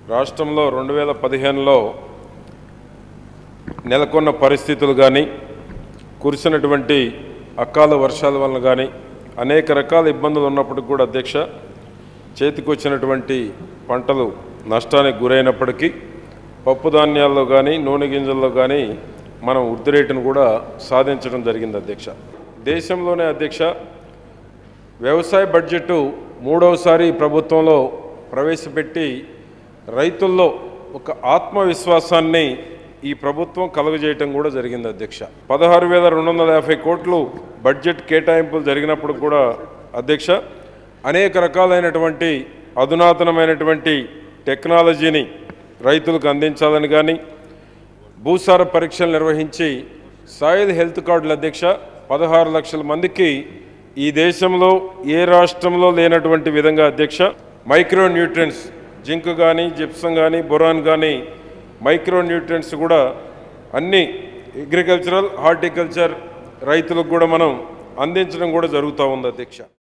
రాష్ట్రంలో 2015లో నెలకొన్న పరిస్థితులు కానీ కురిసినటువంటి అకాల వర్షాల వలన కానీ అనేక రకాల ఇబ్బందులు ఉన్నప్పటికీ కూడా అధ్యక్ష చేతికొచ్చినటువంటి పంటలు నష్టానికి గురైనప్పటికీ పప్పు ధాన్యాల్లో కానీ నూనె గింజల్లో కానీ మనం వృద్ధి రేటును కూడా సాధించడం జరిగింది అధ్యక్ష. దేశంలోనే అధ్యక్ష వ్యవసాయ బడ్జెట్ మూడవసారి ప్రభుత్వంలో ప్రవేశపెట్టి రైతుల్లో ఒక ఆత్మవిశ్వాసాన్ని ఈ ప్రభుత్వం కలుగజేయటం కూడా జరిగింది అధ్యక్ష. 16,250 కోట్లు బడ్జెట్ కేటాయింపులు జరిగినప్పుడు కూడా అధ్యక్ష అనేక రకాలైనటువంటి అధునాతనమైనటువంటి టెక్నాలజీని రైతులకు అందించాలని కానీ భూసార పరీక్షలు నిర్వహించి సాయిల్ హెల్త్ కార్డుల అధ్యక్ష 16 లక్షల మందికి ఈ దేశంలో ఏ రాష్ట్రంలో లేనటువంటి విధంగా అధ్యక్ష మైక్రో న్యూట్రియంట్స్ జింక్ కానీ జిప్సం కానీ బొరాన్ కానీ మైక్రో న్యూట్రియంట్స్ కూడా అన్ని అగ్రికల్చరల్ హార్టికల్చర్ రైతులకు కూడా మనం అందించడం కూడా జరుగుతూ ఉంది అధ్యక్ష.